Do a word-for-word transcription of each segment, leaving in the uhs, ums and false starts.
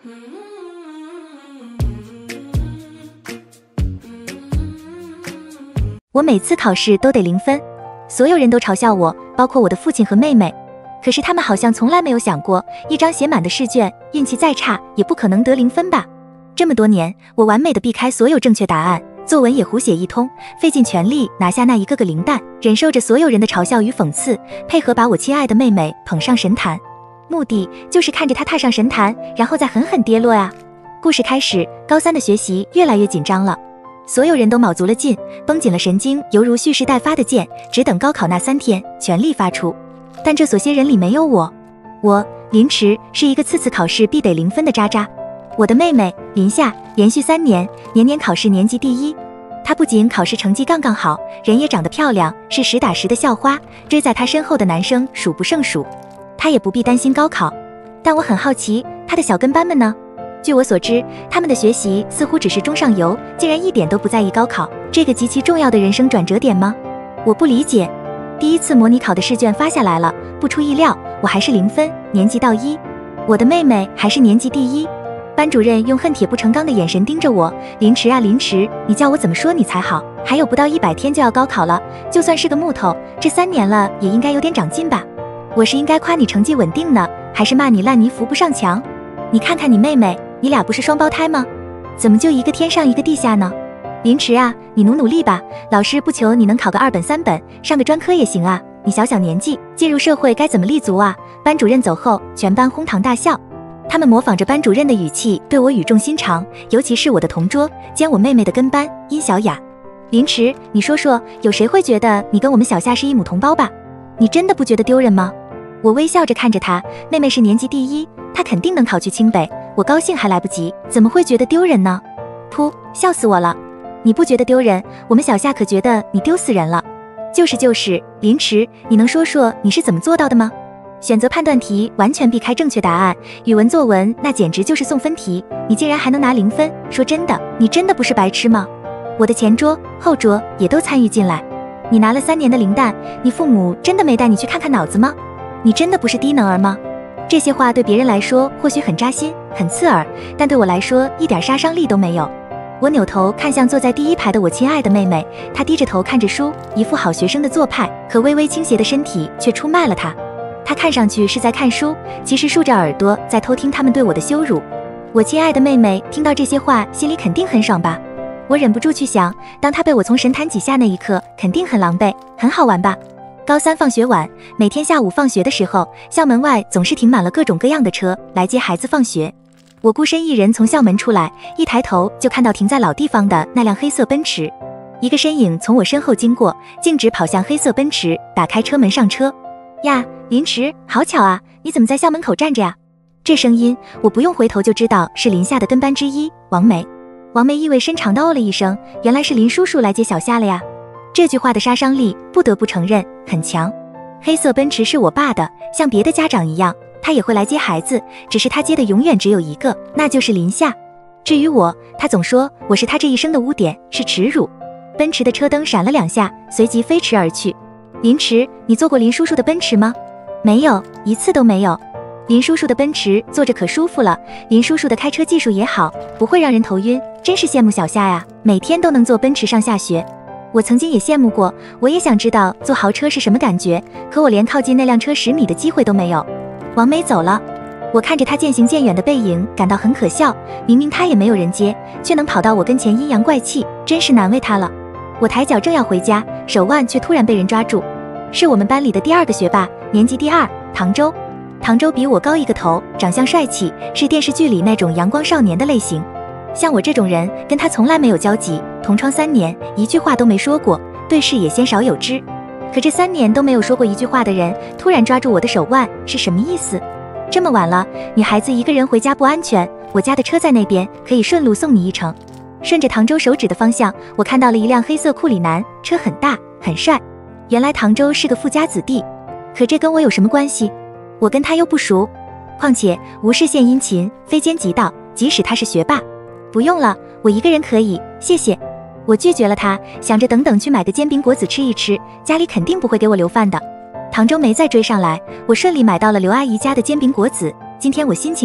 我每次考试都得零分，所有人都嘲笑我，包括我的父亲和妹妹。可是他们好像从来没有想过，一张写满的试卷，运气再差也不可能得零分吧。这么多年，我完美的避开所有正确答案，作文也胡写一通，费尽全力拿下那一个个零蛋，忍受着所有人的嘲笑与讽刺，配合把我亲爱的妹妹捧上神坛。目的就是看着她踏上神坛，然后再狠狠跌落呀。故事开始，高三的学习越来越紧张了，所有人都卯足了劲，绷紧了神经，犹如蓄势待发的箭，只等高考那三天全力发出。但这所些人里没有我，我林迟是一个次次考试必得零分的渣渣。我的妹妹林夏连续三年年年考试年级第一，她不仅考试成绩杠杠好，人也长得漂亮，是实打实的校花，追在她身后的男生数不胜数。她也不必担心高考，但我很好奇，她的小跟班们呢？据我所知，他们的学习似乎只是中上游，竟然一点都不在意高考这个极其重要的人生转折点吗？我不理解。第一次模拟考的试卷发下来了，不出意料，我还是零分，年级倒一。我的妹妹还是年级第一。班主任用恨铁不成钢的眼神盯着我，林迟啊林迟，你叫我怎么说你才好？还有不到一百天就要高考了，就算是个木头，这三年了也应该有点长进吧？我是应该夸你成绩稳定呢，还是骂你烂泥扶不上墙？你看看你妹妹，你俩不是双胞胎吗？怎么就一个天上一个地下呢？林迟啊，你努努力吧，老师不求你能考个二本三本，上个专科也行啊。你小小年纪进入社会该怎么立足啊？班主任走后，全班哄堂大笑。他们模仿着班主任的语气对我语重心长，尤其是我的同桌兼我妹妹的跟班殷小雅。林迟，你说说，有谁会觉得你跟我们小夏是一母同胞吧？你真的不觉得丢人吗？我微笑着看着她，妹妹是年级第一，她肯定能考去清北，我高兴还来不及，怎么会觉得丢人呢？噗，笑死我了！你不觉得丢人，我们小夏可觉得你丢死人了。就是就是，林迟，你能说说你是怎么做到的吗？选择判断题完全避开正确答案，语文作文那简直就是送分题，你竟然还能拿零分，说真的，你真的不是白痴吗？我的前桌后桌也都参与进来，你拿了三年的零蛋，你父母真的没带你去看看脑子吗？你真的不是低能儿吗？这些话对别人来说或许很扎心很刺耳，但对我来说一点杀伤力都没有。我扭头看向坐在第一排的我亲爱的妹妹，她低着头看着书，一副好学生的做派，可微微倾斜的身体却出卖了她。她看上去是在看书，其实竖着耳朵在偷听他们对我的羞辱。我亲爱的妹妹听到这些话，心里肯定很爽吧？我忍不住去想，当她被我从神坛挤下那一刻，肯定很狼狈，很好玩吧？高三放学晚，每天下午放学的时候，校门外总是停满了各种各样的车来接孩子放学。我孤身一人从校门出来，一抬头就看到停在老地方的那辆黑色奔驰，一个身影从我身后经过，径直跑向黑色奔驰，打开车门上车。呀，林迟，好巧啊，你怎么在校门口站着呀？这声音我不用回头就知道是林夏的跟班之一王梅。王梅意味深长地哦了一声，原来是林叔叔来接小夏了呀。这句话的杀伤力不得不承认很强。黑色奔驰是我爸的，像别的家长一样，他也会来接孩子，只是他接的永远只有一个，那就是林夏。至于我，他总说我是他这一生的污点，是耻辱。奔驰的车灯闪了两下，随即飞驰而去。林迟，你坐过林叔叔的奔驰吗？没有，一次都没有。林叔叔的奔驰坐着可舒服了，林叔叔的开车技术也好，不会让人头晕，真是羡慕小夏呀，每天都能坐奔驰上下学。我曾经也羡慕过，我也想知道坐豪车是什么感觉，可我连靠近那辆车十米的机会都没有。王梅走了，我看着她渐行渐远的背影，感到很可笑，明明她也没有人接，却能跑到我跟前阴阳怪气，真是难为她了。我抬脚正要回家，手腕却突然被人抓住，是我们班里的第二个学霸，年级第二，唐周。唐周比我高一个头，长相帅气，是电视剧里那种阳光少年的类型。像我这种人跟他从来没有交集，同窗三年，一句话都没说过，对视也鲜少有之。可这三年都没有说过一句话的人，突然抓住我的手腕，是什么意思？这么晚了，女孩子一个人回家不安全，我家的车在那边，可以顺路送你一程。顺着唐周手指的方向，我看到了一辆黑色库里南，车很大很帅。原来唐周是个富家子弟，可这跟我有什么关系？我跟他又不熟。况且无事献殷勤，非奸即盗，即使他是学霸。不用了，我一个人可以，谢谢。我拒绝了他，想着等等去买个煎饼果子吃一吃，家里肯定不会给我留饭的。唐周没再追上来，我顺利买到了刘阿姨家的煎饼果子。今天我心情好，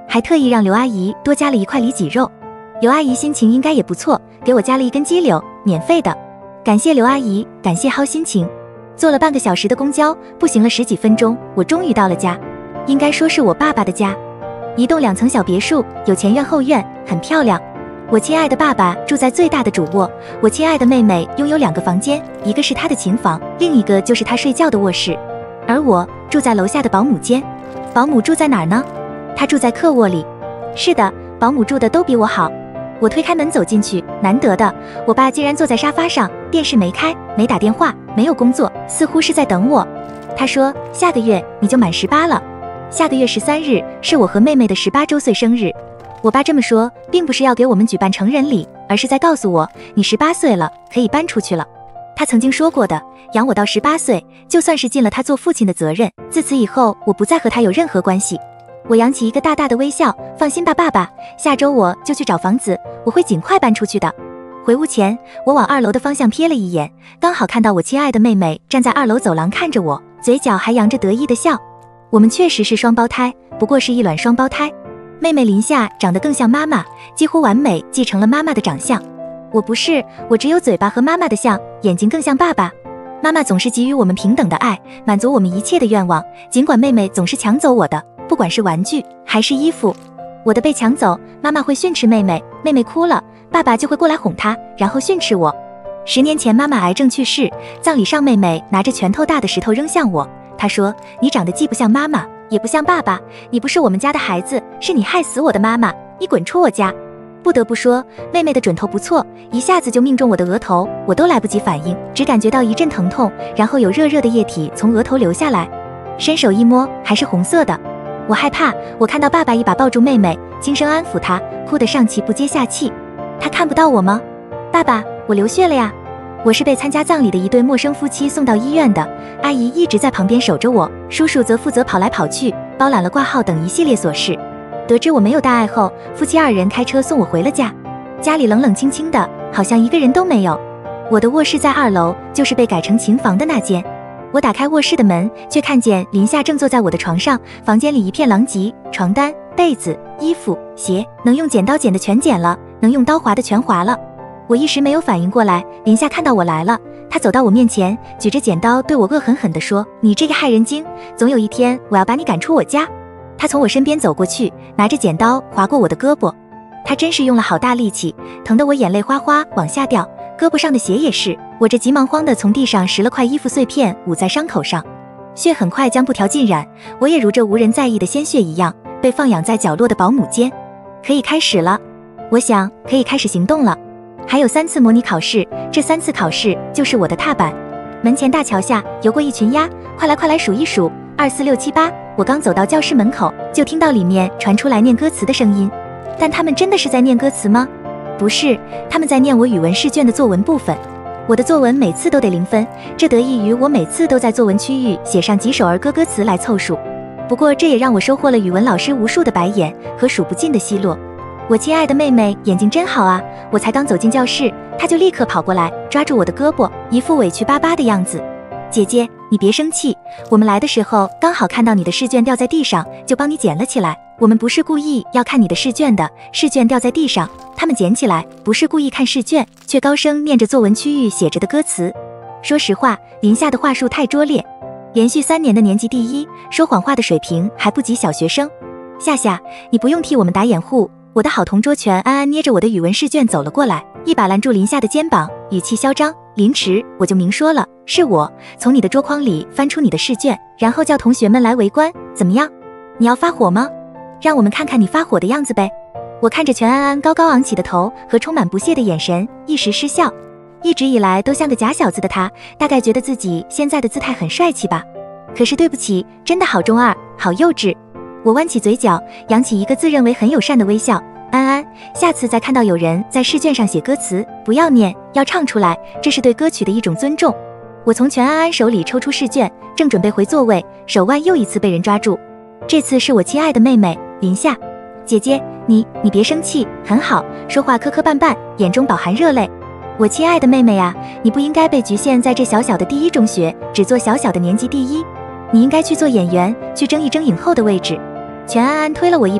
还特意让刘阿姨多加了一块里脊肉。刘阿姨心情应该也不错，给我加了一根鸡柳，免费的。感谢刘阿姨，感谢好心情。坐了半个小时的公交，步行了十几分钟，我终于到了家，应该说是我爸爸的家。一栋两层小别墅，有前院后院，很漂亮。我亲爱的爸爸住在最大的主卧，我亲爱的妹妹拥有两个房间，一个是她的琴房，另一个就是她睡觉的卧室。而我住在楼下的保姆间。保姆住在哪儿呢？她住在客卧里。是的，保姆住的都比我好。我推开门走进去，难得的，我爸竟然坐在沙发上，电视没开，没打电话，没有工作，似乎是在等我。他说，下个月你就满十八了，下个月十三日是我和妹妹的十八周岁生日。我爸这么说，并不是要给我们举办成人礼，而是在告诉我，你十八岁了，可以搬出去了。他曾经说过的，养我到十八岁，就算是尽了他做父亲的责任，自此以后，我不再和他有任何关系。我扬起一个大大的微笑，放心吧，爸爸，下周我就去找房子，我会尽快搬出去的。回屋前，我往二楼的方向瞥了一眼，刚好看到我亲爱的妹妹站在二楼走廊看着我，嘴角还扬着得意的笑。我们确实是双胞胎，不过是一卵双胞胎。妹妹林夏长得更像妈妈，几乎完美继承了妈妈的长相。我不是，我只有嘴巴和妈妈的像，眼睛更像爸爸。妈妈总是给予我们平等的爱，满足我们一切的愿望，尽管妹妹总是抢走我的，不管是玩具还是衣服。我的被抢走，妈妈会训斥妹妹，妹妹哭了，爸爸就会过来哄她，然后训斥我。十年前妈妈癌症去世，葬礼上妹妹拿着拳头大的石头扔向我，她说，你长得既不像妈妈，也不像爸爸，你不是我们家的孩子，是你害死我的妈妈，你滚出我家。不得不说，妹妹的准头不错，一下子就命中我的额头，我都来不及反应，只感觉到一阵疼痛，然后有热热的液体从额头流下来，伸手一摸，还是红色的。我害怕，我看到爸爸一把抱住妹妹，轻声安抚她，哭得上气不接下气。他看不到我吗？爸爸，我流血了呀。我是被参加葬礼的一对陌生夫妻送到医院的，阿姨一直在旁边守着我，叔叔则负责跑来跑去，包揽了挂号等一系列琐事。得知我没有大碍后，夫妻二人开车送我回了家。家里冷冷清清的，好像一个人都没有。我的卧室在二楼，就是被改成琴房的那间。我打开卧室的门，却看见林夏正坐在我的床上，房间里一片狼藉，床单、被子、衣服、鞋，能用剪刀剪的全剪了，能用刀划的全划了。我一时没有反应过来，林夏看到我来了，她走到我面前，举着剪刀对我恶狠狠地说，你这个害人精，总有一天我要把你赶出我家。她从我身边走过去，拿着剪刀划过我的胳膊，她真是用了好大力气，疼得我眼泪哗哗往下掉，胳膊上的血也是。我这急忙慌地从地上拾了块衣服碎片捂在伤口上，血很快将布条浸染，我也如这无人在意的鲜血一样被放养在角落的保姆间。可以开始了，我想可以开始行动了。还有三次模拟考试，这三次考试就是我的踏板。门前大桥下游过一群鸭，快来快来数一数，二四六七八。我刚走到教室门口，就听到里面传出来念歌词的声音。但他们真的是在念歌词吗？不是，他们在念我语文试卷的作文部分。我的作文每次都得零分，这得益于我每次都在作文区域写上几首儿歌歌词来凑数。不过这也让我收获了语文老师无数的白眼和数不尽的奚落。我亲爱的妹妹眼睛真好啊，我才刚走进教室，她就立刻跑过来抓住我的胳膊，一副委屈巴巴的样子。姐姐，你别生气，我们来的时候刚好看到你的试卷掉在地上，就帮你捡了起来。我们不是故意要看你的试卷的，试卷掉在地上，他们捡起来，不是故意看试卷，却高声念着作文区域写着的歌词。说实话，林夏的话术太拙劣，连续三年的年级第一，说谎话的水平还不及小学生。夏夏，你不用替我们打掩护。我的好同桌全安安捏着我的语文试卷走了过来，一把拦住林夏的肩膀，语气嚣张，凌迟，我就明说了，是我从你的桌筐里翻出你的试卷，然后叫同学们来围观，怎么样？你要发火吗？让我们看看你发火的样子呗。我看着全安安高高昂起的头和充满不屑的眼神，一时失笑。一直以来都像个假小子的他，大概觉得自己现在的姿态很帅气吧。可是对不起，真的好中二，好幼稚。我弯起嘴角，扬起一个自认为很友善的微笑。安安，下次再看到有人在试卷上写歌词，不要念，要唱出来，这是对歌曲的一种尊重。我从全安安手里抽出试卷，正准备回座位，手腕又一次被人抓住。这次是我亲爱的妹妹林夏。姐姐，你你别生气，很好，说话磕磕绊绊，眼中饱含热泪。我亲爱的妹妹啊，你不应该被局限在这小小的第一中学，只做小小的年级第一。你应该去做演员，去争一争影后的位置。全安安推了我一把，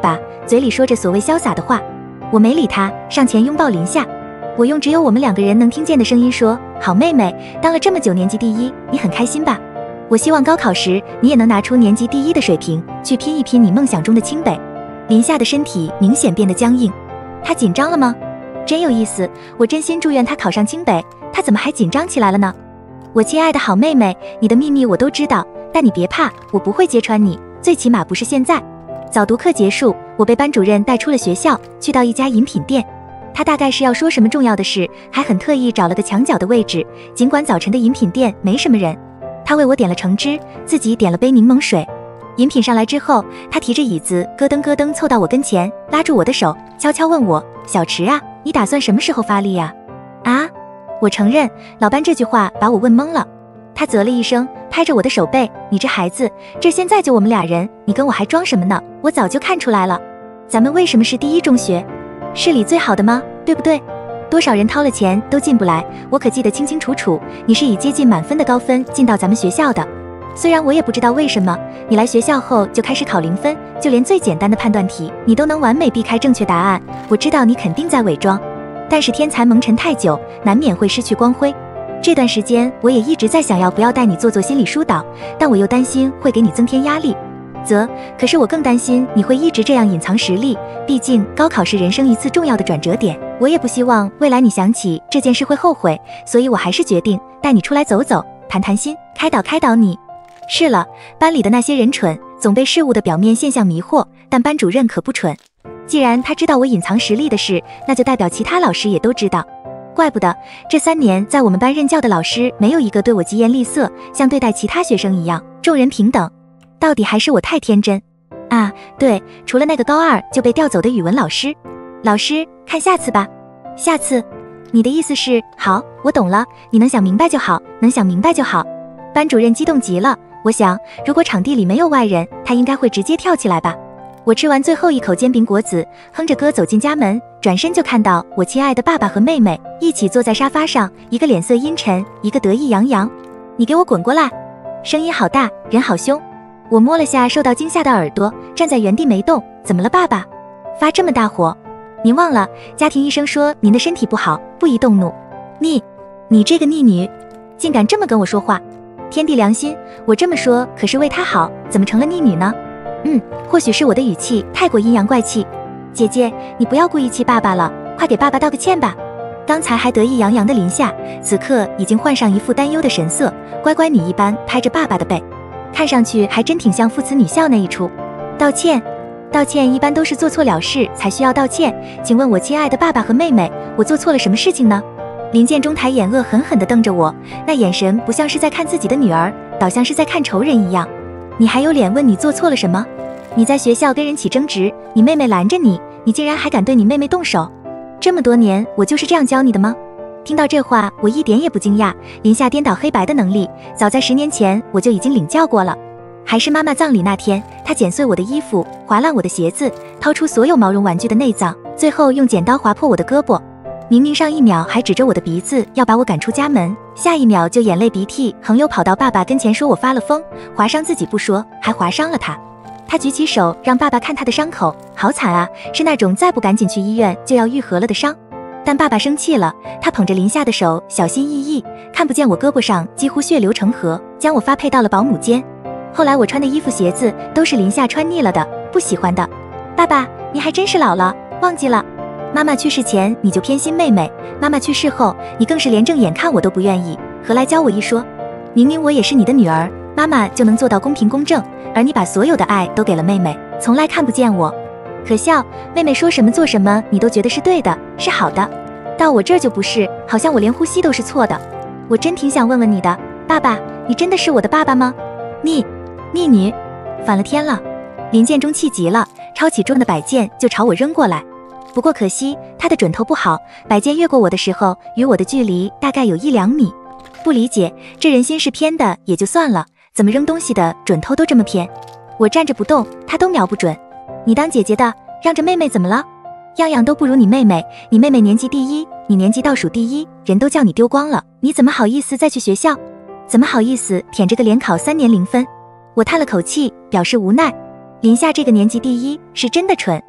嘴里说着所谓潇洒的话。我没理他，上前拥抱林夏。我用只有我们两个人能听见的声音说：“好妹妹，当了这么久年级第一，你很开心吧？我希望高考时你也能拿出年级第一的水平，去拼一拼你梦想中的清北。”林夏的身体明显变得僵硬，她紧张了吗？真有意思，我真心祝愿她考上清北，她怎么还紧张起来了呢？我亲爱的好妹妹，你的秘密我都知道，但你别怕，我不会揭穿你，最起码不是现在。早读课结束，我被班主任带出了学校，去到一家饮品店。他大概是要说什么重要的事，还很特意找了个墙角的位置，尽管早晨的饮品店没什么人。他为我点了橙汁，自己点了杯柠檬水。饮品上来之后，他提着椅子咯噔咯噔凑到我跟前，拉住我的手，悄悄问我：“小池啊，你打算什么时候发力呀？”啊，我承认，老班这句话把我问懵了。他啧了一声，拍着我的手背：“你这孩子，这现在就我们俩人，你跟我还装什么呢？我早就看出来了，咱们为什么是第一中学？市里最好的吗？对不对？多少人掏了钱都进不来，我可记得清清楚楚，你是以接近满分的高分进到咱们学校的。虽然我也不知道为什么，你来学校后就开始考零分，就连最简单的判断题，你都能完美避开正确答案。我知道你肯定在伪装，但是天才蒙尘太久，难免会失去光辉。这段时间我也一直在想要不要带你做做心理疏导，但我又担心会给你增添压力。则，可是我更担心你会一直这样隐藏实力，毕竟高考是人生一次重要的转折点，我也不希望未来你想起这件事会后悔，所以我还是决定带你出来走走，谈谈心，开导开导你。是了，班里的那些人蠢，总被事物的表面现象迷惑，但班主任可不蠢。既然他知道我隐藏实力的事，那就代表其他老师也都知道。怪不得这三年在我们班任教的老师没有一个对我疾言厉色，像对待其他学生一样众人平等。到底还是我太天真啊！对，除了那个高二就被调走的语文老师。老师，看下次吧。下次？你的意思是？好，我懂了，你能想明白就好，能想明白就好。班主任激动极了，我想如果场地里没有外人，他应该会直接跳起来吧。我吃完最后一口煎饼果子，哼着歌走进家门，转身就看到我亲爱的爸爸和妹妹一起坐在沙发上，一个脸色阴沉，一个得意洋洋。你给我滚过来！声音好大，人好凶。我摸了下受到惊吓的耳朵，站在原地没动。怎么了，爸爸？发这么大火？您忘了，家庭医生说您的身体不好，不宜动怒。你，你这个逆女，竟敢这么跟我说话！天地良心，我这么说可是为他好，怎么成了逆女呢？嗯，或许是我的语气太过阴阳怪气。姐姐，你不要故意气爸爸了，快给爸爸道个歉吧。刚才还得意洋洋的林夏，此刻已经换上一副担忧的神色，乖乖女一般拍着爸爸的背。看上去还真挺像父慈女孝那一出。道歉，道歉一般都是做错了事才需要道歉。请问我亲爱的爸爸和妹妹，我做错了什么事情呢？林建中抬眼恶狠狠地瞪着我，那眼神不像是在看自己的女儿，倒像是在看仇人一样。你还有脸问你做错了什么？你在学校跟人起争执，你妹妹拦着你，你竟然还敢对你妹妹动手？这么多年我就是这样教你的吗？听到这话，我一点也不惊讶。林夏颠倒黑白的能力，早在十年前我就已经领教过了。还是妈妈葬礼那天，她剪碎我的衣服，划烂我的鞋子，掏出所有毛绒玩具的内脏，最后用剪刀划破我的胳膊。明明上一秒还指着我的鼻子要把我赶出家门，下一秒就眼泪鼻涕横流跑到爸爸跟前说我发了疯，划伤自己不说，还划伤了他。他举起手让爸爸看他的伤口，好惨啊，是那种再不赶紧去医院就要愈合了的伤。但爸爸生气了，他捧着林夏的手小心翼翼，看不见我胳膊上几乎血流成河，将我发配到了保姆间。后来我穿的衣服鞋子都是林夏穿腻了的，不喜欢的。爸爸，你还真是老了，忘记了妈妈去世前你就偏心妹妹，妈妈去世后你更是连正眼看我都不愿意，何来教我一说？明明我也是你的女儿，妈妈就能做到公平公正，而你把所有的爱都给了妹妹，从来看不见我。可笑，妹妹说什么做什么你都觉得是对的，是好的，到我这儿就不是，好像我连呼吸都是错的。我真挺想问问你的，爸爸，你真的是我的爸爸吗？逆逆女，反了天了！林建中气急了，抄起桌上的摆件就朝我扔过来。不过可惜他的准头不好，摆件越过我的时候，与我的距离大概有一两米。不理解，这人心是偏的也就算了，怎么扔东西的准头都这么偏？我站着不动，他都瞄不准。你当姐姐的，让着妹妹怎么了？样样都不如你妹妹，你妹妹年级第一，你年级倒数第一，人都叫你丢光了，你怎么好意思再去学校？怎么好意思舔着个联考三年零分？我叹了口气，表示无奈。林夏这个年级第一是真的蠢。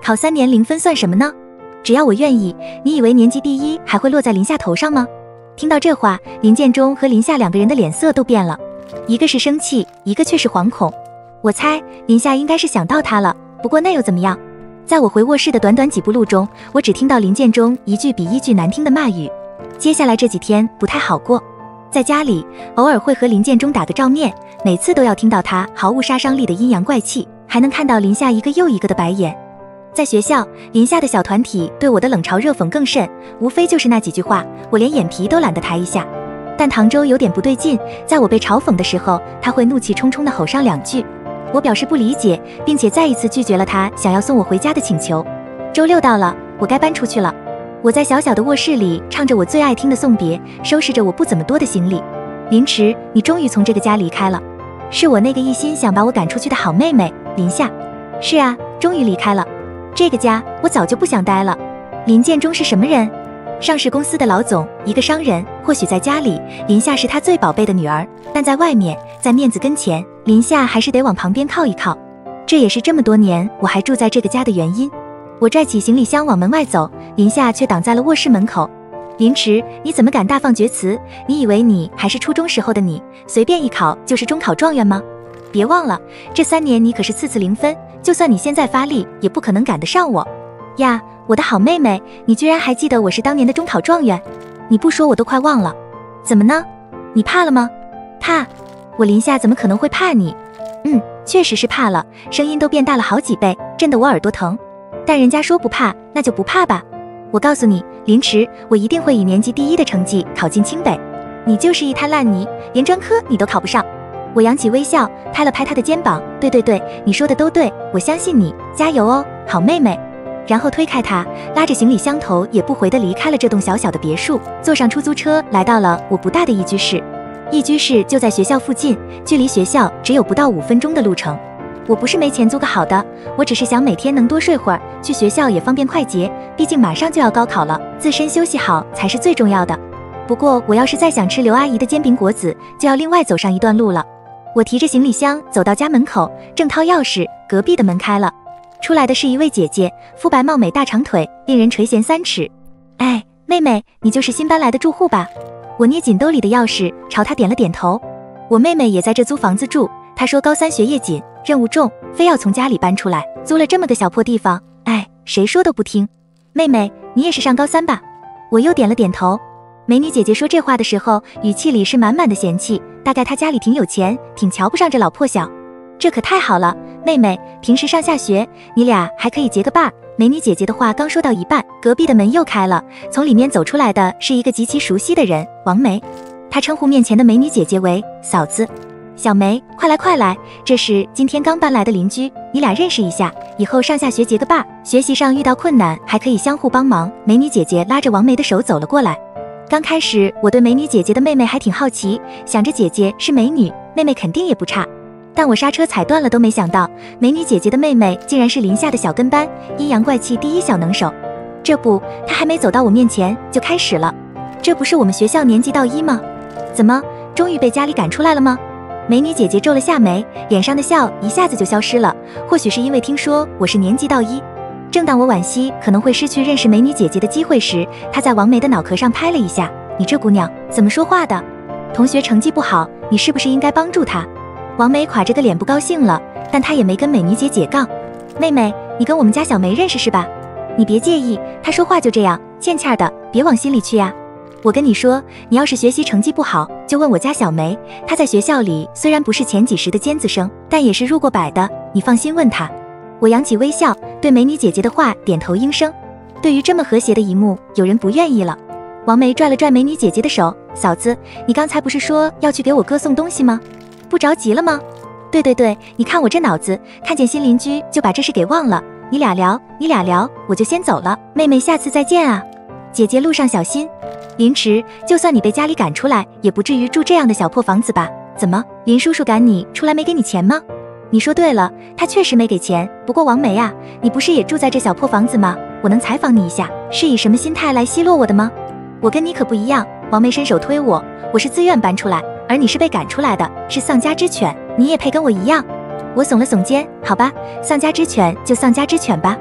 考三年零分算什么呢？只要我愿意，你以为年级第一还会落在林夏头上吗？听到这话，林建中和林夏两个人的脸色都变了，一个是生气，一个却是惶恐。我猜林夏应该是想到他了，不过那又怎么样？在我回卧室的短短几步路中，我只听到林建中一句比一句难听的骂语。接下来这几天不太好过，在家里偶尔会和林建中打个照面，每次都要听到他毫无杀伤力的阴阳怪气，还能看到林夏一个又一个的白眼。在学校，林夏的小团体对我的冷嘲热讽更甚，无非就是那几句话，我连眼皮都懒得抬一下。但唐周有点不对劲，在我被嘲讽的时候，他会怒气冲冲地吼上两句。我表示不理解，并且再一次拒绝了他想要送我回家的请求。周六到了，我该搬出去了。我在小小的卧室里唱着我最爱听的送别，收拾着我不怎么多的行李。林迟，你终于从这个家离开了。是我那个一心想把我赶出去的好妹妹林夏。是啊，终于离开了。这个家我早就不想待了。林建中是什么人？上市公司的老总，一个商人。或许在家里，林夏是他最宝贝的女儿，但在外面，在面子跟前，林夏还是得往旁边靠一靠。这也是这么多年我还住在这个家的原因。我拽起行李箱往门外走，林夏却挡在了卧室门口。林迟，你怎么敢大放厥词？你以为你还是初中时候的你，随便一考就是中考状元吗？别忘了，这三年你可是次次零分，就算你现在发力，也不可能赶得上我呀！我的好妹妹，你居然还记得我是当年的中考状元？你不说我都快忘了。怎么呢？你怕了吗？怕？我林夏怎么可能会怕你？嗯，确实是怕了，声音都变大了好几倍，震得我耳朵疼。但人家说不怕，那就不怕吧。我告诉你，林迟，我一定会以年级第一的成绩考进清北。你就是一滩烂泥，连专科你都考不上。我扬起微笑，拍了拍他的肩膀。对对对，你说的都对，我相信你，加油哦，好妹妹。然后推开他，拉着行李箱头也不回地离开了这栋小小的别墅，坐上出租车来到了我不大的一居室。一居室就在学校附近，距离学校只有不到五分钟的路程。我不是没钱租个好的，我只是想每天能多睡会儿，去学校也方便快捷，毕竟马上就要高考了，自身休息好才是最重要的。不过我要是再想吃刘阿姨的煎饼果子，就要另外走上一段路了。我提着行李箱走到家门口，正掏钥匙，隔壁的门开了，出来的是一位姐姐，肤白貌美大长腿，令人垂涎三尺。哎，妹妹，你就是新搬来的住户吧？我捏紧兜里的钥匙，朝她点了点头。我妹妹也在这租房子住，她说高三学业紧，任务重，非要从家里搬出来，租了这么个小破地方，哎，谁说都不听。妹妹，你也是上高三吧？我又点了点头。美女姐姐说这话的时候，语气里是满满的嫌弃，大概她家里挺有钱，挺瞧不上这老破小。这可太好了，妹妹，平时上下学，你俩还可以结个伴儿。美女姐姐的话刚说到一半，隔壁的门又开了，从里面走出来的是一个极其熟悉的人，王梅。她称呼面前的美女姐姐为嫂子。小梅，快来快来，这是今天刚搬来的邻居，你俩认识一下，以后上下学结个伴儿，学习上遇到困难还可以相互帮忙。美女姐姐拉着王梅的手走了过来。刚开始我对美女姐姐的妹妹还挺好奇，想着姐姐是美女，妹妹肯定也不差。但我刹车踩断了都没想到，美女姐姐的妹妹竟然是林夏的小跟班，阴阳怪气第一小能手。这不，她还没走到我面前就开始了。这不是我们学校年级到一吗？怎么，终于被家里赶出来了吗？美女姐姐皱了下眉，脸上的笑一下子就消失了。或许是因为听说我是年级到一。正当我惋惜可能会失去认识美女姐姐的机会时，她在王梅的脑壳上拍了一下。你这姑娘怎么说话的？同学成绩不好，你是不是应该帮助她？王梅垮着个脸不高兴了，但她也没跟美女姐姐杠。妹妹，你跟我们家小梅认识是吧？你别介意，她说话就这样，欠欠的，别往心里去呀。我跟你说，你要是学习成绩不好，就问我家小梅，她在学校里虽然不是前几十的尖子生，但也是入过百的，你放心问她。我扬起微笑，对美女姐姐的话点头应声。对于这么和谐的一幕，有人不愿意了。王梅拽了拽美女姐姐的手，嫂子，你刚才不是说要去给我哥送东西吗？不着急了吗？对对对，你看我这脑子，看见新邻居就把这事给忘了。你俩聊，你俩聊，我就先走了。妹妹，下次再见啊。姐姐路上小心。林迟，就算你被家里赶出来，也不至于住这样的小破房子吧？怎么，林叔叔赶你出来没给你钱吗？你说对了，他确实没给钱。不过王梅啊，你不是也住在这小破房子吗？我能采访你一下，是以什么心态来奚落我的吗？我跟你可不一样。王梅伸手推我，我是自愿搬出来，而你是被赶出来的，是丧家之犬，你也配跟我一样？我耸了耸肩，好吧，丧家之犬就丧家之犬吧。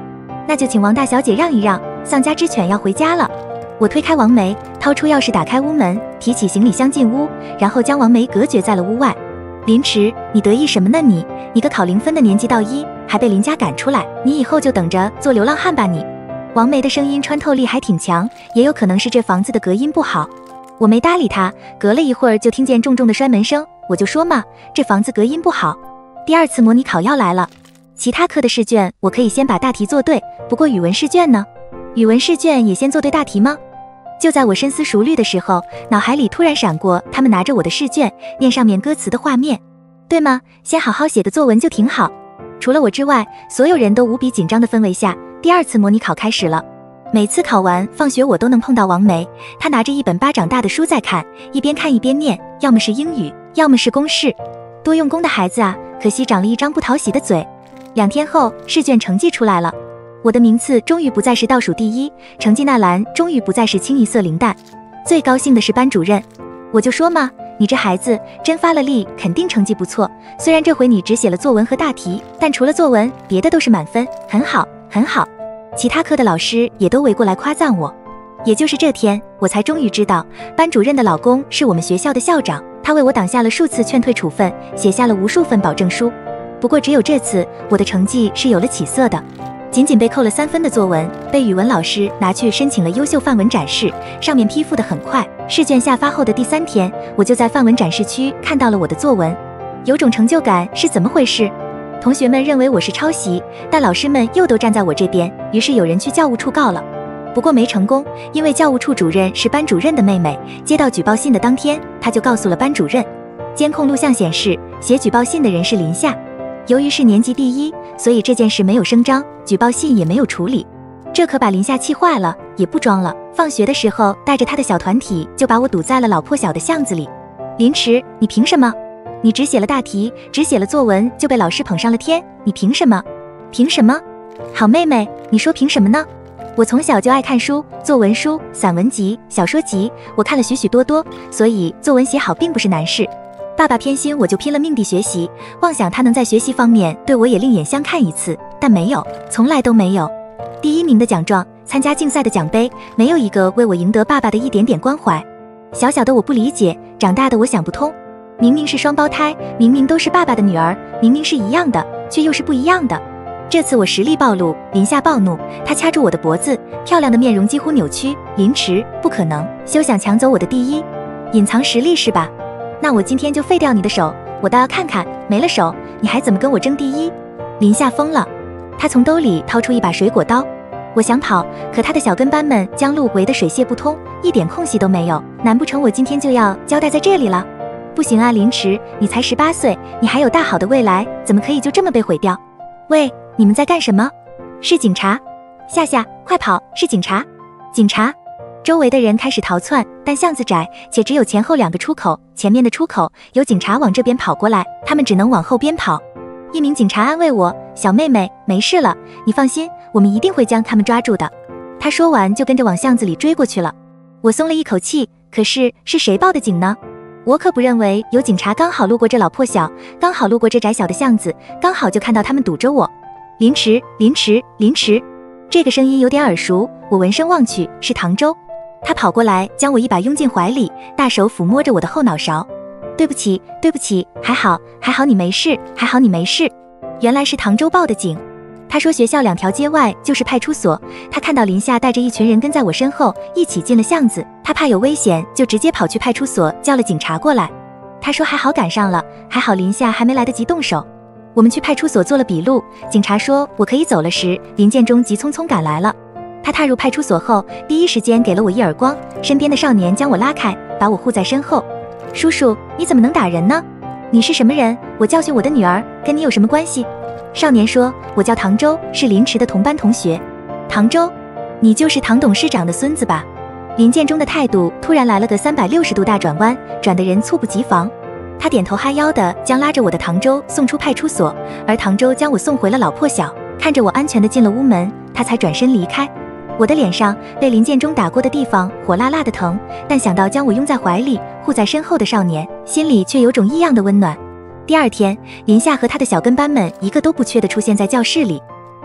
那就请王大小姐让一让，丧家之犬要回家了。我推开王梅，掏出钥匙打开屋门，提起行李箱进屋，然后将王梅隔绝在了屋外。林迟，你得意什么呢你？你个考零分的年级倒一，还被林家赶出来，你以后就等着做流浪汉吧你。王梅的声音穿透力还挺强，也有可能是这房子的隔音不好。我没搭理他，隔了一会儿就听见重重的摔门声，我就说嘛，这房子隔音不好。第二次模拟考要来了，其他科的试卷我可以先把大题做对，不过语文试卷呢？语文试卷也先做对大题吗？就在我深思熟虑的时候，脑海里突然闪过他们拿着我的试卷念上面歌词的画面，对吗？先好好写个作文就挺好。除了我之外，所有人都无比紧张的氛围下，第二次模拟考开始了。每次考完放学我都能碰到王梅，她拿着一本巴掌大的书在看，一边看一边念，要么是英语，要么是公式。多用功的孩子啊，可惜长了一张不讨喜的嘴。两天后，试卷成绩出来了。我的名次终于不再是倒数第一，成绩那栏终于不再是清一色零蛋。最高兴的是班主任，我就说嘛，你这孩子真发了力，肯定成绩不错。虽然这回你只写了作文和大题，但除了作文，别的都是满分，很好，很好。其他科的老师也都围过来夸赞我。也就是这天，我才终于知道，班主任的老公是我们学校的校长，他为我挡下了数次劝退处分，写下了无数份保证书。不过只有这次，我的成绩是有了起色的。仅仅被扣了三分的作文，被语文老师拿去申请了优秀范文展示，上面批复得很快。试卷下发后的第三天，我就在范文展示区看到了我的作文，有种成就感。是怎么回事？同学们认为我是抄袭，但老师们又都站在我这边，于是有人去教务处告了。不过没成功，因为教务处主任是班主任的妹妹，接到举报信的当天，她就告诉了班主任。监控录像显示，写举报信的人是林夏。由于是年级第一，所以这件事没有声张，举报信也没有处理。这可把林夏气坏了，也不装了。放学的时候，带着他的小团体就把我堵在了老破小的巷子里。林迟，你凭什么？你只写了大题，只写了作文，就被老师捧上了天，你凭什么？凭什么？好妹妹，你说凭什么呢？我从小就爱看书，作文书、散文集、小说集，我看了许许多多，所以作文写好并不是难事。爸爸偏心，我就拼了命地学习，妄想他能在学习方面对我也另眼相看一次，但没有，从来都没有。第一名的奖状，参加竞赛的奖杯，没有一个为我赢得爸爸的一点点关怀。小小的我不理解，长大的我想不通。明明是双胞胎，明明都是爸爸的女儿，明明是一样的，却又是不一样的。这次我实力暴露，林夏暴怒，他掐住我的脖子，漂亮的面容几乎扭曲。林迟，不可能，休想抢走我的第一，隐藏实力是吧？那我今天就废掉你的手，我倒要看看，没了手你还怎么跟我争第一。林夏疯了，他从兜里掏出一把水果刀，我想跑，可他的小跟班们将路围得水泄不通，一点空隙都没有，难不成我今天就要交代在这里了？不行啊，林迟，你才十八岁，你还有大好的未来，怎么可以就这么被毁掉？喂，你们在干什么？是警察！夏夏，快跑，是警察！警察！周围的人开始逃窜，但巷子窄，且只有前后两个出口，前面的出口有警察往这边跑过来，他们只能往后边跑。一名警察安慰我，小妹妹，没事了，你放心，我们一定会将他们抓住的。他说完就跟着往巷子里追过去了。我松了一口气，可是是谁报的警呢？我可不认为有警察刚好路过这老破小，刚好路过这窄小的巷子，刚好就看到他们堵着我。林迟，林迟，林迟，这个声音有点耳熟，我闻声望去，是唐周。他跑过来，将我一把拥进怀里，大手抚摸着我的后脑勺。对不起，对不起，还好，还好你没事，还好你没事。原来是唐周报的警。他说学校两条街外就是派出所，他看到林夏带着一群人跟在我身后，一起进了巷子，他怕有危险，就直接跑去派出所叫了警察过来。他说还好赶上了，还好林夏还没来得及动手。我们去派出所做了笔录，警察说我可以走了时，林建中急匆匆赶来了。他踏入派出所后，第一时间给了我一耳光，身边的少年将我拉开，把我护在身后。叔叔，你怎么能打人呢？你是什么人？我教训我的女儿，跟你有什么关系？少年说，我叫唐周，是林迟的同班同学。唐周，你就是唐董事长的孙子吧？林建中的态度突然来了个三百六十度大转弯，转得人猝不及防。他点头哈腰的将拉着我的唐周送出派出所，而唐周将我送回了老破小，看着我安全的进了屋门，他才转身离开。我的脸上被林建中打过的地方火辣辣的疼，但想到将我拥在怀里护在身后的少年，心里却有种异样的温暖。第二天，林夏和他的小跟班们一个都不缺的出现在教室里。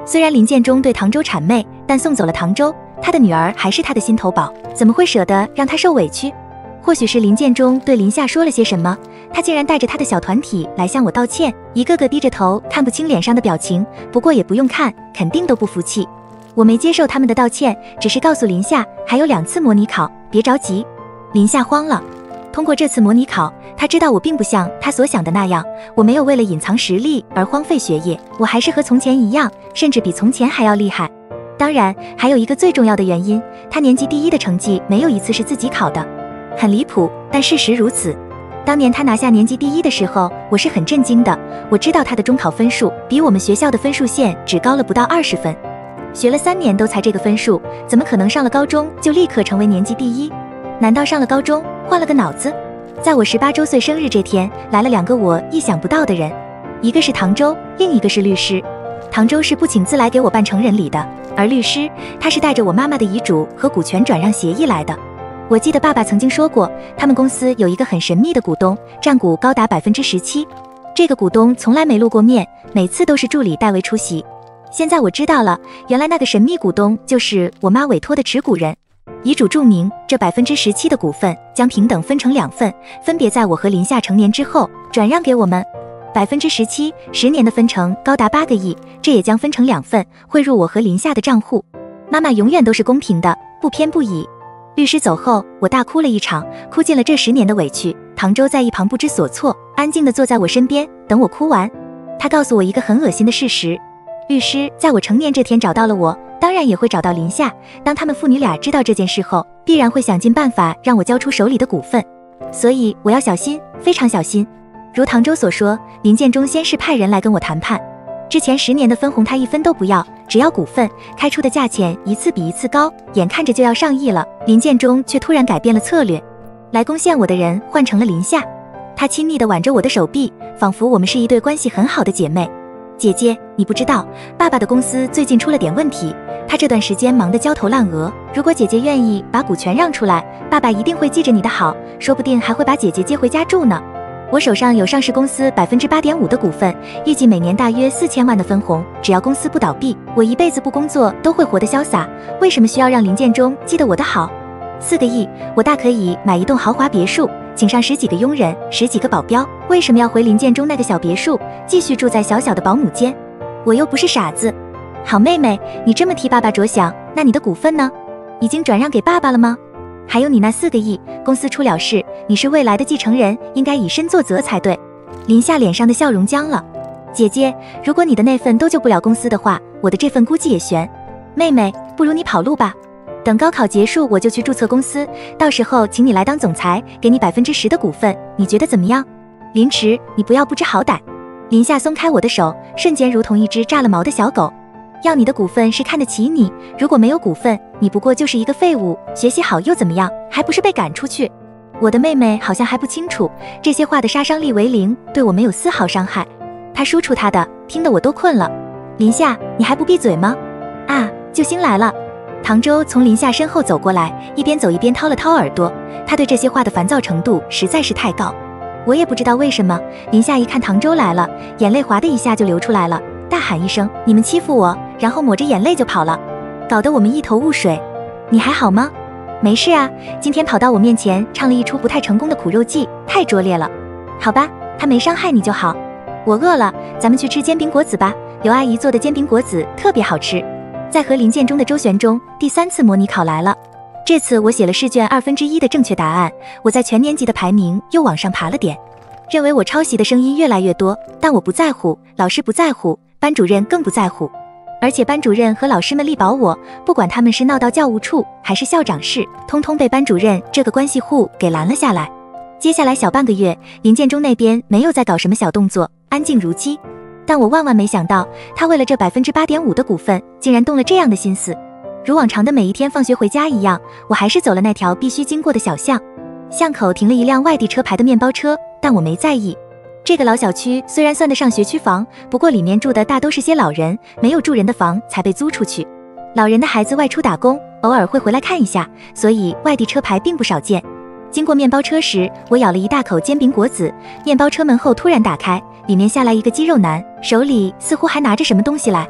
虽然林建中对唐周谄媚，但送走了唐周，他的女儿还是他的心头宝，怎么会舍得让他受委屈？或许是林建中对林夏说了些什么，他竟然带着他的小团体来向我道歉，一个个低着头，看不清脸上的表情，不过也不用看，肯定都不服气。我没接受他们的道歉，只是告诉林夏还有两次模拟考，别着急。林夏慌了。通过这次模拟考，他知道我并不像他所想的那样，我没有为了隐藏实力而荒废学业，我还是和从前一样，甚至比从前还要厉害。当然，还有一个最重要的原因，他年级第一的成绩没有一次是自己考的。很离谱，但事实如此。当年他拿下年级第一的时候，我是很震惊的。我知道他的中考分数比我们学校的分数线只高了不到二十分，学了三年都才这个分数，怎么可能上了高中就立刻成为年级第一？难道上了高中换了个脑子？在我十八周岁生日这天，来了两个我意想不到的人，一个是唐周，另一个是律师。唐周是不请自来给我办成人礼的，而律师他是带着我妈妈的遗嘱和股权转让协议来的。我记得爸爸曾经说过，他们公司有一个很神秘的股东，占股高达百分之十七。这个股东从来没露过面，每次都是助理代为出席。现在我知道了，原来那个神秘股东就是我妈委托的持股人。遗嘱注明，这百分之十七的股份将平等分成两份，分别在我和林夏成年之后转让给我们。百分之十七，十年的分成高达八个亿，这也将分成两份，汇入我和林夏的账户。妈妈永远都是公平的，不偏不倚。律师走后，我大哭了一场，哭尽了这十年的委屈。唐周在一旁不知所措，安静地坐在我身边，等我哭完。他告诉我一个很恶心的事实：律师在我成年这天找到了我，当然也会找到林夏。当他们父女俩知道这件事后，必然会想尽办法让我交出手里的股份，所以我要小心，非常小心。如唐周所说，林建中先是派人来跟我谈判，之前十年的分红他一分都不要，只要股份，开出的价钱一次比一次高，眼看着就要上亿了。林建中却突然改变了策略，来攻陷我的人换成了林夏。他亲昵地挽着我的手臂，仿佛我们是一对关系很好的姐妹。姐姐，你不知道，爸爸的公司最近出了点问题，他这段时间忙得焦头烂额。如果姐姐愿意把股权让出来，爸爸一定会记着你的好，说不定还会把姐姐接回家住呢。我手上有上市公司百分之八点五的股份，预计每年大约四千万的分红。只要公司不倒闭，我一辈子不工作都会活得潇洒。为什么需要让林建中记得我的好？四个亿，我大可以买一栋豪华别墅，请上十几个佣人，十几个保镖。为什么要回林建中那个小别墅，继续住在小小的保姆间？我又不是傻子。好妹妹，你这么替爸爸着想，那你的股份呢？已经转让给爸爸了吗？还有你那四个亿，公司出了事，你是未来的继承人，应该以身作则才对。林夏脸上的笑容僵了。姐姐，如果你的那份都救不了公司的话，我的这份估计也悬。妹妹，不如你跑路吧，等高考结束我就去注册公司，到时候请你来当总裁，给你百分之十的股份，你觉得怎么样？林迟，你不要不知好歹。林夏松开我的手，瞬间如同一只炸了毛的小狗。要你的股份是看得起你，如果没有股份，你不过就是一个废物，学习好又怎么样，还不是被赶出去？我的妹妹好像还不清楚，这些话的杀伤力为零，对我没有丝毫伤害。她输出她的，听得我都困了。林夏，你还不闭嘴吗？啊，救星来了！唐周从林夏身后走过来，一边走一边掏了掏耳朵，他对这些话的烦躁程度实在是太高。我也不知道为什么，林夏一看唐周来了，眼泪哗的一下就流出来了，大喊一声：“你们欺负我！”然后抹着眼泪就跑了，搞得我们一头雾水。你还好吗？没事啊，今天跑到我面前唱了一出不太成功的苦肉计，太拙劣了。好吧，他没伤害你就好。我饿了，咱们去吃煎饼果子吧，刘阿姨做的煎饼果子特别好吃。在和林建中的周旋中，第三次模拟考来了。这次我写了试卷二分之一的正确答案，我在全年级的排名又往上爬了点。认为我抄袭的声音越来越多，但我不在乎，老师不在乎，班主任更不在乎。而且班主任和老师们力保我，不管他们是闹到教务处还是校长室，通通被班主任这个关系户给拦了下来。接下来小半个月，林建中那边没有再搞什么小动作，安静如鸡。但我万万没想到，他为了这百分之八点五的股份，竟然动了这样的心思。如往常的每一天放学回家一样，我还是走了那条必须经过的小巷。巷口停了一辆外地车牌的面包车，但我没在意。这个老小区虽然算得上学区房，不过里面住的大都是些老人，没有住人的房才被租出去。老人的孩子外出打工，偶尔会回来看一下，所以外地车牌并不少见。经过面包车时，我咬了一大口煎饼果子，面包车门后突然打开，里面下来一个肌肉男，手里似乎还拿着什么东西来。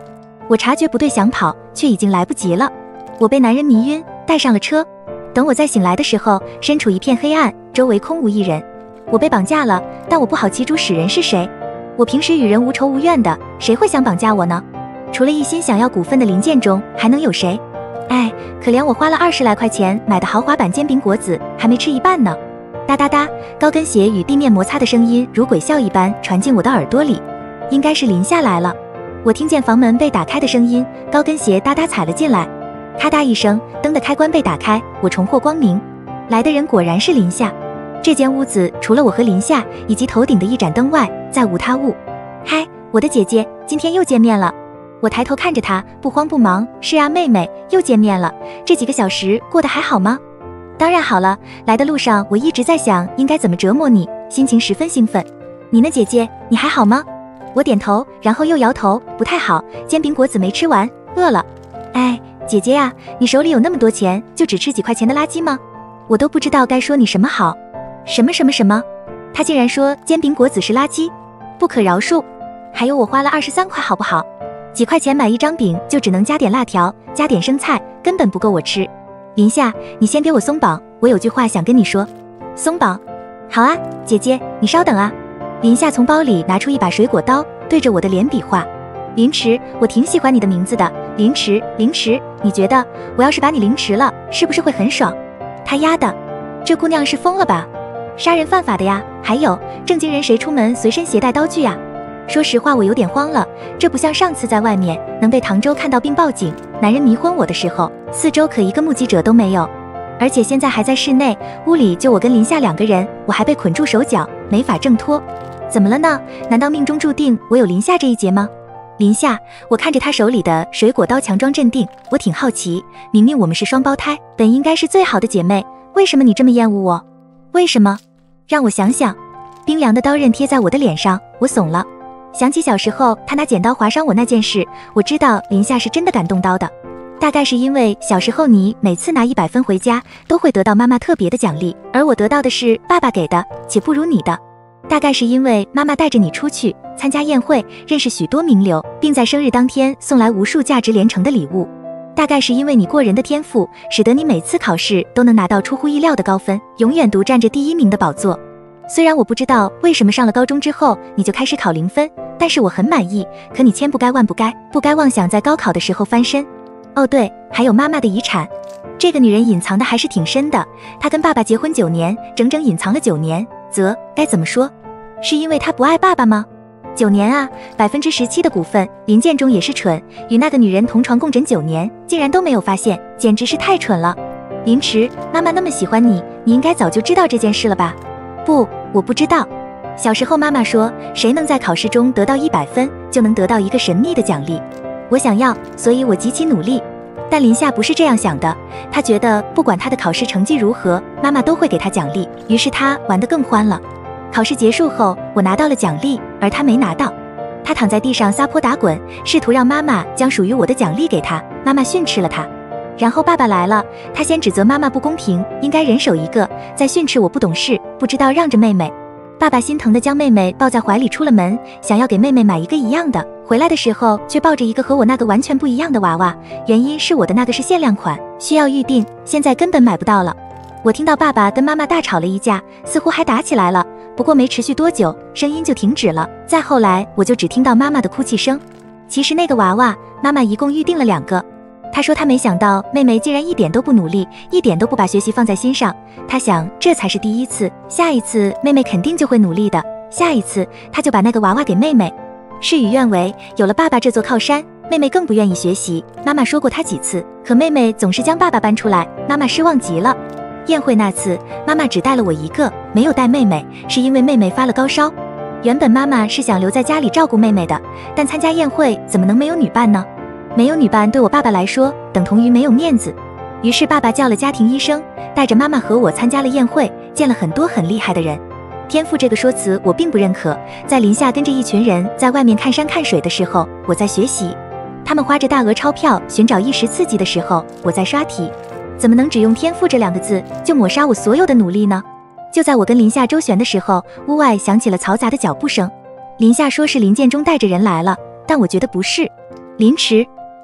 我察觉不对想跑，却已经来不及了。我被男人迷晕，带上了车。等我再醒来的时候，身处一片黑暗，周围空无一人。我被绑架了，但我不好记住使人是谁。我平时与人无仇无怨的，谁会想绑架我呢？除了一心想要股份的林建中，还能有谁？哎，可怜我花了二十来块钱买的豪华版煎饼果子，还没吃一半呢。哒哒哒，高跟鞋与地面摩擦的声音如鬼笑一般传进我的耳朵里。应该是林夏来了。我听见房门被打开的声音，高跟鞋哒哒踩了进来。咔嗒一声，灯的开关被打开，我重获光明。来的人果然是林夏。这间屋子除了我和林夏以及头顶的一盏灯外，再无他物。嗨，我的姐姐，今天又见面了。我抬头看着她，不慌不忙。是啊，妹妹，又见面了。这几个小时过得还好吗？当然好了，来的路上我一直在想应该怎么折磨你，心情十分兴奋。你呢，姐姐，你还好吗？我点头，然后又摇头，不太好，煎饼果子没吃完，饿了。哎，姐姐呀，你手里有那么多钱，就只吃几块钱的垃圾吗？我都不知道该说你什么好。什么什么什么？他竟然说煎饼果子是垃圾，不可饶恕。还有我花了二十三块，好不好？几块钱买一张饼，就只能加点辣条，加点生菜，根本不够我吃。林夏，你先给我松绑，我有句话想跟你说。松绑？好啊，姐姐，你稍等啊。林夏从包里拿出一把水果刀，对着我的脸比划。凌迟，我挺喜欢你的名字的，凌迟，凌迟，你觉得我要是把你凌迟了，是不是会很爽？他丫的，这姑娘是疯了吧？杀人犯法的呀，还有正经人谁出门随身携带刀具呀？说实话，我有点慌了，这不像上次在外面能被唐周看到并报警，男人迷昏我的时候，四周可一个目击者都没有，而且现在还在室内，屋里就我跟林夏两个人，我还被捆住手脚，没法挣脱。怎么了呢？难道命中注定我有林夏这一劫吗？林夏，我看着他手里的水果刀，强装镇定，我挺好奇，明明我们是双胞胎，本应该是最好的姐妹，为什么你这么厌恶我？为什么？让我想想。冰凉的刀刃贴在我的脸上，我怂了。想起小时候他拿剪刀划伤我那件事，我知道林夏是真的敢动刀的。大概是因为小时候你每次拿一百分回家都会得到妈妈特别的奖励，而我得到的是爸爸给的，且不如你的。大概是因为妈妈带着你出去参加宴会，认识许多名流，并在生日当天送来无数价值连城的礼物。大概是因为你过人的天赋，使得你每次考试都能拿到出乎意料的高分，永远独占着第一名的宝座。虽然我不知道为什么上了高中之后你就开始考零分，但是我很满意。可你千不该万不该，不该妄想在高考的时候翻身。哦对，还有妈妈的遗产。这个女人隐藏的还是挺深的，她跟爸爸结婚九年，整整隐藏了九年。则该怎么说？是因为她不爱爸爸吗？九年啊，百分之十七的股份，林建中也是蠢，与那个女人同床共枕九年，竟然都没有发现，简直是太蠢了。凌迟，妈妈那么喜欢你，你应该早就知道这件事了吧？不，我不知道。小时候妈妈说，谁能在考试中得到一百分，就能得到一个神秘的奖励。我想要，所以我极其努力。但林夏不是这样想的，她觉得不管她的考试成绩如何，妈妈都会给她奖励，于是她玩得更欢了。考试结束后，我拿到了奖励，而她没拿到。她躺在地上撒泼打滚，试图让妈妈将属于我的奖励给她，妈妈训斥了她。然后爸爸来了，他先指责妈妈不公平，应该人手一个，再训斥我不懂事，不知道让着妹妹。爸爸心疼地将妹妹抱在怀里出了门，想要给妹妹买一个一样的，回来的时候却抱着一个和我那个完全不一样的娃娃，原因是我的那个是限量款，需要预定，现在根本买不到了。我听到爸爸跟妈妈大吵了一架，似乎还打起来了，不过没持续多久，声音就停止了。再后来我就只听到妈妈的哭泣声。其实那个娃娃，妈妈一共预定了两个。她说她没想到妹妹竟然一点都不努力，一点都不把学习放在心上。她想这才是第一次，下一次妹妹肯定就会努力的。下一次她就把那个娃娃给妹妹。事与愿违，有了爸爸这座靠山，妹妹更不愿意学习。妈妈说过她几次，可妹妹总是将爸爸搬出来，妈妈失望极了。宴会那次，妈妈只带了我一个，没有带妹妹，是因为妹妹发了高烧。原本妈妈是想留在家里照顾妹妹的，但参加宴会怎么能没有女伴呢？没有女伴对我爸爸来说等同于没有面子，于是爸爸叫了家庭医生，带着妈妈和我参加了宴会，见了很多很厉害的人。天赋这个说辞我并不认可，在林夏跟着一群人在外面看山看水的时候，我在学习；他们花着大额钞票寻找一时刺激的时候，我在刷题。怎么能只用天赋这两个字就抹杀我所有的努力呢？就在我跟林夏周旋的时候，屋外响起了嘈杂的脚步声。林夏说是林建中带着人来了，但我觉得不是。凌迟，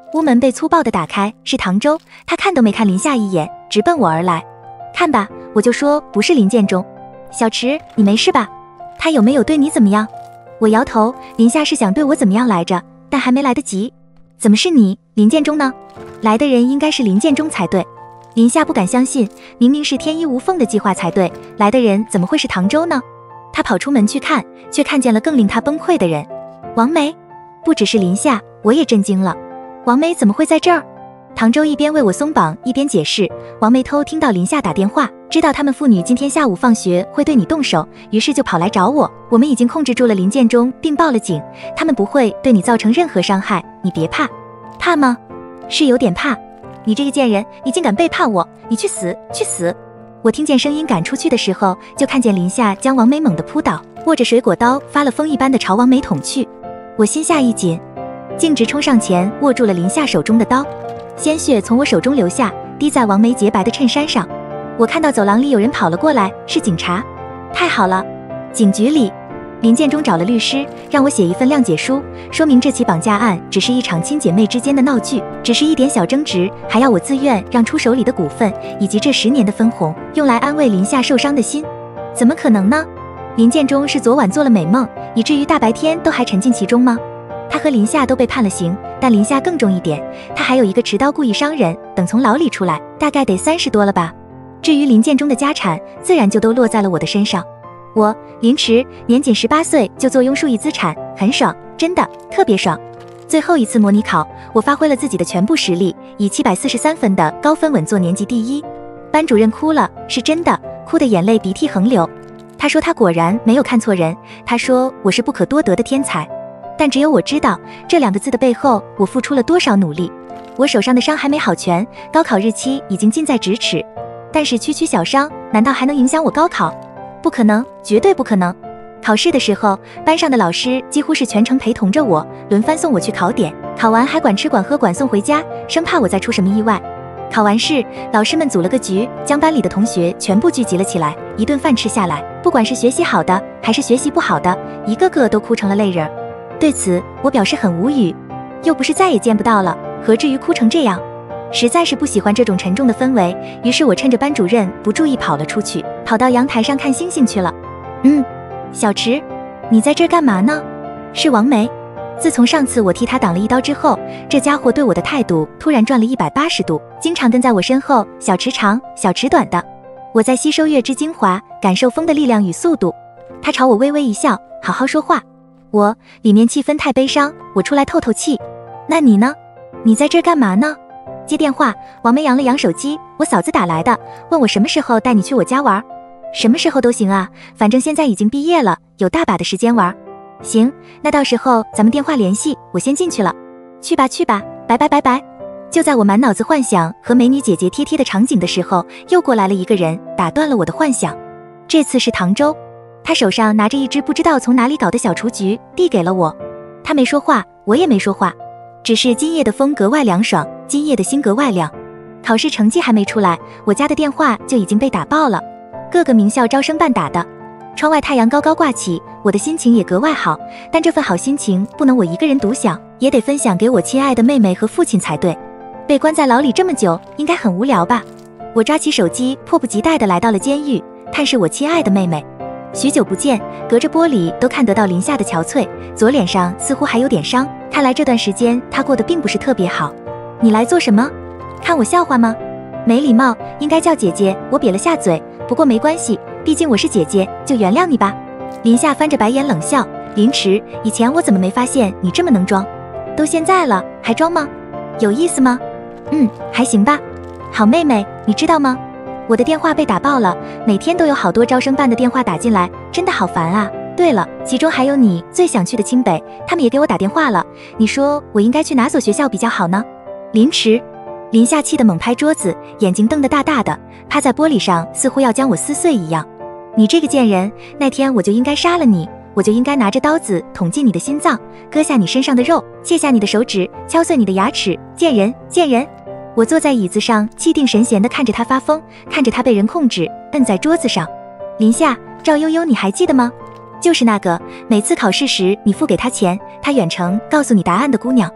屋门被粗暴地打开，是唐周，他看都没看林夏一眼，直奔我而来。看吧，我就说不是林建中。小池，你没事吧？他有没有对你怎么样？我摇头，林夏是想对我怎么样来着，但还没来得及。怎么是你，林建中呢？来的人应该是林建中才对。林夏不敢相信，明明是天衣无缝的计划才对，来的人怎么会是唐周呢？他跑出门去看，却看见了更令他崩溃的人。王梅。不只是林夏，我也震惊了。王梅怎么会在这儿？唐周一边为我松绑，一边解释，王梅偷听到林夏打电话，知道他们父女今天下午放学会对你动手，于是就跑来找我。我们已经控制住了林建中，并报了警，他们不会对你造成任何伤害，你别怕。怕吗？是有点怕。你这个贱人，你竟敢背叛我，你去死，去死！我听见声音赶出去的时候，就看见林夏将王梅猛地扑倒，握着水果刀发了疯一般的朝王梅捅去。我心下一紧，径直冲上前握住了林夏手中的刀，鲜血从我手中流下，滴在王梅洁白的衬衫上。我看到走廊里有人跑了过来，是警察。太好了，警局里，林建中找了律师，让我写一份谅解书，说明这起绑架案只是一场亲姐妹之间的闹剧，只是一点小争执，还要我自愿让出手里的股份以及这十年的分红，用来安慰林夏受伤的心。怎么可能呢？林建中是昨晚做了美梦，以至于大白天都还沉浸其中吗？他和林夏都被判了刑，但林夏更重一点，他还有一个持刀故意伤人，等从牢里出来，大概得三十多了吧。至于林建中的家产，自然就都落在了我的身上。我林迟年仅十八岁就坐拥数亿资产，很爽，真的特别爽。最后一次模拟考，我发挥了自己的全部实力，以七百四十三分的高分稳坐年级第一。班主任哭了，是真的，哭得眼泪鼻涕横流。他说他果然没有看错人，他说我是不可多得的天才。但只有我知道这两个字的背后，我付出了多少努力。我手上的伤还没好全，高考日期已经近在咫尺，但是区区小伤，难道还能影响我高考？不可能，绝对不可能。考试的时候，班上的老师几乎是全程陪同着我，轮番送我去考点，考完还管吃管喝管送回家，生怕我再出什么意外。考完试，老师们组了个局，将班里的同学全部聚集了起来，一顿饭吃下来，不管是学习好的还是学习不好的，一个个都哭成了泪人。对此，我表示很无语，又不是再也见不到了，何至于哭成这样？实在是不喜欢这种沉重的氛围，于是我趁着班主任不注意跑了出去，跑到阳台上看星星去了。嗯，小池，你在这儿干嘛呢？是王梅。自从上次我替他挡了一刀之后，这家伙对我的态度突然转了一百八十度，经常跟在我身后，小池长，小池短的。我在吸收月之精华，感受风的力量与速度。他朝我微微一笑，好好说话。我里面气氛太悲伤，我出来透透气。那你呢？你在这儿干嘛呢？接电话，王梅扬了扬手机，我嫂子打来的，问我什么时候带你去我家玩。什么时候都行啊，反正现在已经毕业了，有大把的时间玩。行，那到时候咱们电话联系，我先进去了。去吧去吧，拜拜拜拜。就在我满脑子幻想和美女姐姐贴贴的场景的时候，又过来了一个人，打断了我的幻想。这次是唐周，他手上拿着一只不知道从哪里搞的小雏菊，递给了我。他没说话，我也没说话，只是今夜的风格外凉爽，今夜的心格外亮。考试成绩还没出来，我家的电话就已经被打爆了，各个名校招生办打的。窗外太阳高高挂起，我的心情也格外好，但这份好心情不能我一个人独享，也得分享给我亲爱的妹妹和父亲才对。被关在牢里这么久，应该很无聊吧？我抓起手机，迫不及待地来到了监狱，探视我亲爱的妹妹。许久不见，隔着玻璃都看得到林夏的憔悴，左脸上似乎还有点伤，看来这段时间她过得并不是特别好。你来做什么？看我笑话吗？没礼貌，应该叫姐姐。我瘪了下嘴，不过没关系，毕竟我是姐姐，就原谅你吧。林夏翻着白眼冷笑，林迟，以前我怎么没发现你这么能装？都现在了，还装吗？有意思吗？嗯，还行吧。好妹妹，你知道吗？我的电话被打爆了，每天都有好多招生办的电话打进来，真的好烦啊。对了，其中还有你最想去的清北，他们也给我打电话了。你说我应该去哪所学校比较好呢？林迟。林夏气得猛拍桌子，眼睛瞪得大大的，趴在玻璃上，似乎要将我撕碎一样。你这个贱人，那天我就应该杀了你，我就应该拿着刀子捅进你的心脏，割下你身上的肉，切下你的手指，敲碎你的牙齿，贱人，贱人！我坐在椅子上，气定神闲地看着他发疯，看着他被人控制，摁在桌子上。林夏，赵悠悠你还记得吗？就是那个每次考试时你付给他钱，他远程告诉你答案的姑娘。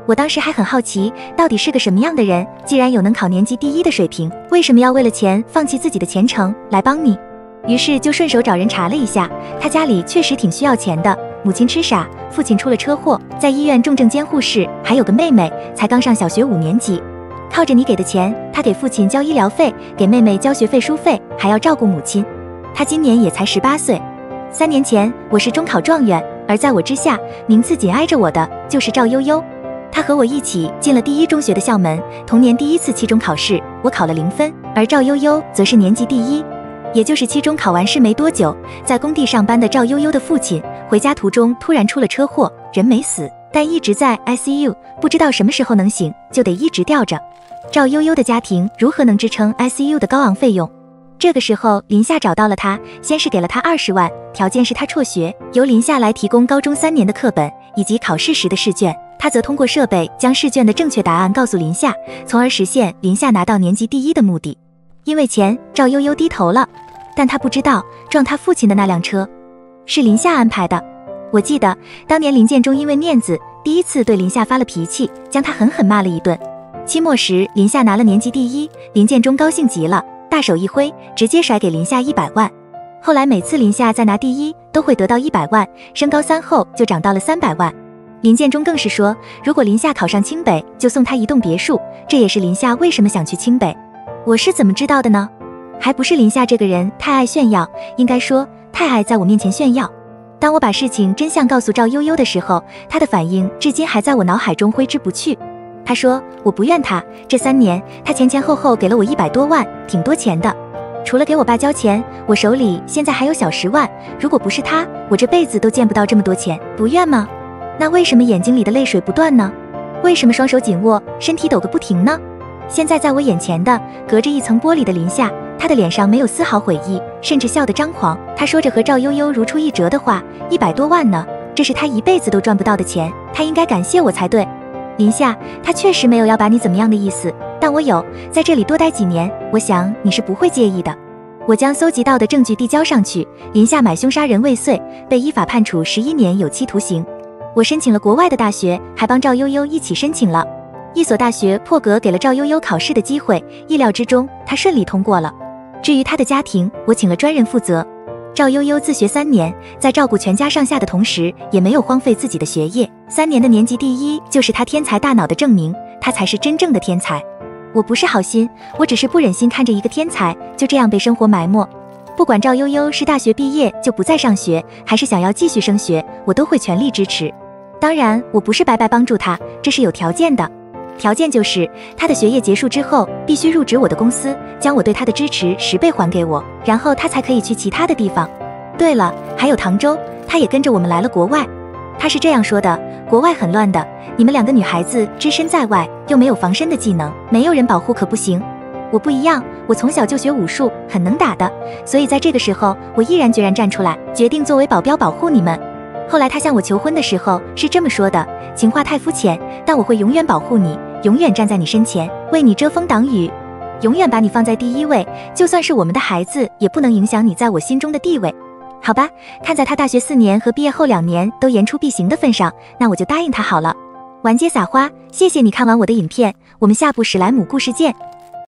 我当时还很好奇，到底是个什么样的人，既然有能考年级第一的水平，为什么要为了钱放弃自己的前程来帮你？于是就顺手找人查了一下，他家里确实挺需要钱的，母亲痴傻，父亲出了车祸，在医院重症监护室，还有个妹妹，才刚上小学五年级。靠着你给的钱，他给父亲交医疗费，给妹妹交学费书费，还要照顾母亲。他今年也才十八岁。三年前我是中考状元，而在我之下，名次紧挨着我的就是赵悠悠。他和我一起进了第一中学的校门，同年第一次期中考试，我考了零分，而赵悠悠则是年级第一。也就是期中考完试没多久，在工地上班的赵悠悠的父亲回家途中突然出了车祸，人没死，但一直在 I C U， 不知道什么时候能醒，就得一直吊着。赵悠悠的家庭如何能支撑 I C U 的高昂费用？这个时候林夏找到了他，先是给了他二十万，条件是他辍学，由林夏来提供高中三年的课本以及考试时的试卷，他则通过设备将试卷的正确答案告诉林夏，从而实现林夏拿到年级第一的目的。因为钱，赵悠悠低头了，但他不知道撞他父亲的那辆车是林夏安排的。我记得当年林建中因为面子第一次对林夏发了脾气，将他狠狠骂了一顿。期末时林夏拿了年级第一，林建中高兴极了，大手一挥，直接甩给林夏一百万。后来每次林夏再拿第一都会得到一百万，升高三后就涨到了三百万。林建中更是说，如果林夏考上清北就送他一栋别墅，这也是林夏为什么想去清北。我是怎么知道的呢？还不是林夏这个人太爱炫耀，应该说太爱在我面前炫耀。当我把事情真相告诉赵悠悠的时候，他的反应至今还在我脑海中挥之不去。他说我不怨他，这三年他前前后后给了我一百多万，挺多钱的。除了给我爸交钱，我手里现在还有小十万，如果不是他，我这辈子都见不到这么多钱，不怨吗？那为什么眼睛里的泪水不断呢？为什么双手紧握，身体抖个不停呢？现在在我眼前的隔着一层玻璃的林夏，他的脸上没有丝毫悔意，甚至笑得张狂。他说着和赵悠悠如出一辙的话，一百多万呢，这是他一辈子都赚不到的钱，他应该感谢我才对。林夏，他确实没有要把你怎么样的意思，但我有，在这里多待几年，我想你是不会介意的。我将搜集到的证据递交上去，林夏买凶杀人未遂，被依法判处十一年有期徒刑。我申请了国外的大学，还帮赵悠悠一起申请了一所大学，破格给了赵悠悠考试的机会，意料之中，他顺利通过了。至于他的家庭，我请了专人负责。赵悠悠自学三年，在照顾全家上下的同时，也没有荒废自己的学业。三年的年级第一，就是他天才大脑的证明，他才是真正的天才。我不是好心，我只是不忍心看着一个天才就这样被生活埋没。不管赵悠悠是大学毕业就不再上学，还是想要继续升学，我都会全力支持。当然，我不是白白帮助他，这是有条件的。条件就是他的学业结束之后，必须入职我的公司，将我对他的支持十倍还给我，然后他才可以去其他的地方。对了，还有唐周，他也跟着我们来了国外。他是这样说的，国外很乱的，你们两个女孩子只身在外，又没有防身的技能，没有人保护可不行。我不一样，我从小就学武术，很能打的，所以在这个时候，我毅然决然站出来，决定作为保镖保护你们。后来他向我求婚的时候是这么说的，情话太肤浅，但我会永远保护你，永远站在你身前，为你遮风挡雨，永远把你放在第一位，就算是我们的孩子，也不能影响你在我心中的地位。好吧，看在他大学四年和毕业后两年都言出必行的份上，那我就答应他好了。玩街撒花，谢谢你看完我的影片，我们下部史莱姆故事见。